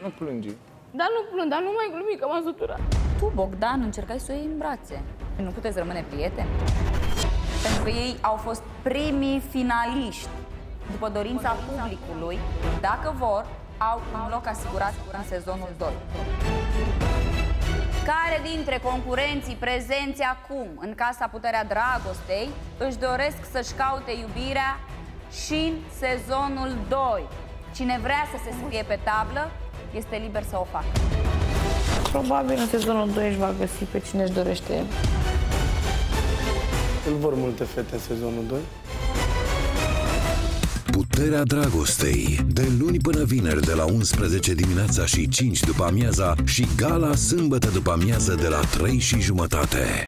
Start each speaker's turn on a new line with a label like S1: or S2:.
S1: Nu plângi.
S2: Dar nu plâng, dar nu mai glumi, că m-am săturat.
S3: Tu, Bogdan, încercai să o iei în brațe. Nu puteți rămâne prieteni? Pentru că ei au fost primii finaliști. După dorința publicului, dacă vor, au un loc asigurat în sezonul 2. Care dintre concurenții prezenți acum în Casa Puterea Dragostei își doresc să-și caute iubirea și în sezonul 2? Cine vrea să se scrie pe tablă, este liber să o facă.
S2: Probabil în sezonul 2 își va găsi pe cine își dorește el.
S4: Îl vor multe fete în sezonul 2?
S5: Puterea Dragostei, de luni până vineri de la 11 dimineața și 5 după amiaza și gala sâmbătă după amiază de la 3:30.